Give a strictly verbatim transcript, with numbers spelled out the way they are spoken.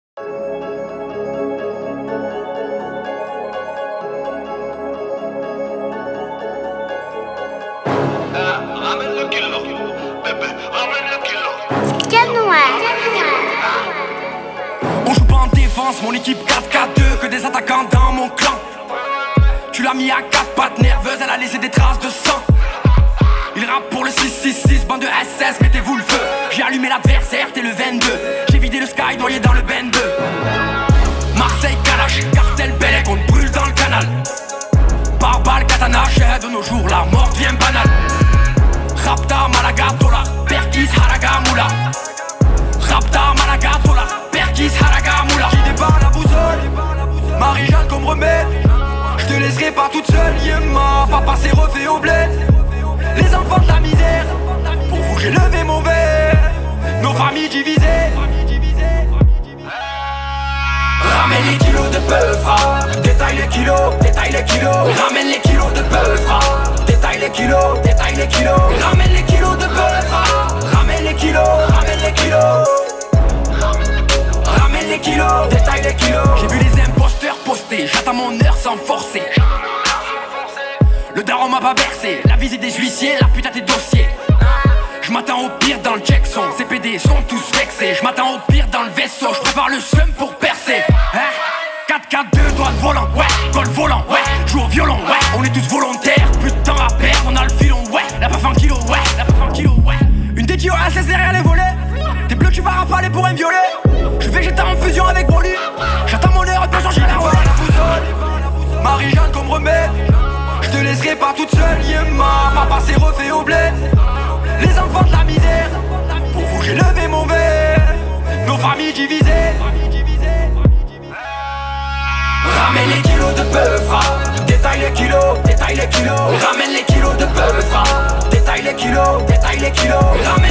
Ramène le kilo, bébé, ramène le kilo. On joue pas en défense, mon équipe quatre quatre deux, que des attaquants dans mon clan. Tu l'as mis à quatre pattes nerveuses, elle a laissé des traces de sang. Il rappe pour le six six six, bande de S S, mettez-vous le feu. J'ai allumé l'adversaire, t'es le vingt-deux. J'ai vidé le sky, noyé dans le Ben deux. Marseille, Kalash, cartel Bellec, on te brûle dans le canal. Par balle, katana, de nos jours, la mort devient banale. Rapta, Malaga, Dollar, Perkis, Haraga, Moula. Rapta, Malaga, Dollar, Perkis, Haraga, Moula. Qui débat la boussole, Marie-Jeanne comme remède. Je te laisserai pas toute seule, Yéma. Papa s'est refait au bled. Les enfants de la misère, pour vous j'ai levé mon verre. Nos familles divisées. Ramène les kilos de peufra, détaille les kilos, détaille les kilos. Ramène les kilos de peufra, détaille les kilos, détaille les kilos. Ramène les kilos de peufra, ramène les kilos, ramène les kilos. Ramène les kilos, détaille les kilos. J'ai vu les imposteurs poster, j'attends mon heure sans forcer. Le daron m'a pas bercé, la visite des huissiers, la pute à tes dossiers. Je m'attends au pire dans le check son, ces P D sont tous vexés. Je m'attends au pire dans le vaisseau, je prépare le seum pour percer. Hein? quatre quatre deux, doigt de volant, ouais, col volant, ouais, joue au violon, ouais. On est tous volontaires, plus de temps à perdre, on a le filon, ouais. La paf un kilo, ouais, la paf un kilo, ouais. Une D J O A C derrière les volets. T'es bleu, tu vas rafaler pour un violet. Je vais jeter en fusion avec Broly. J'attends mon heure, bien sûr j'ai la ouais. Marie-Jeanne comme remède. Je te laisserai pas toute seule, Yéma. Papa s'est refait au bled. Les enfants de la misère, pour vous j'ai levé mon verre. Nos familles divisées. Ramène les kilos de peufra, détaille les kilos, détaille les kilos. Ramène les kilos de peufra, détaille les kilos, détaille les kilos. Ramène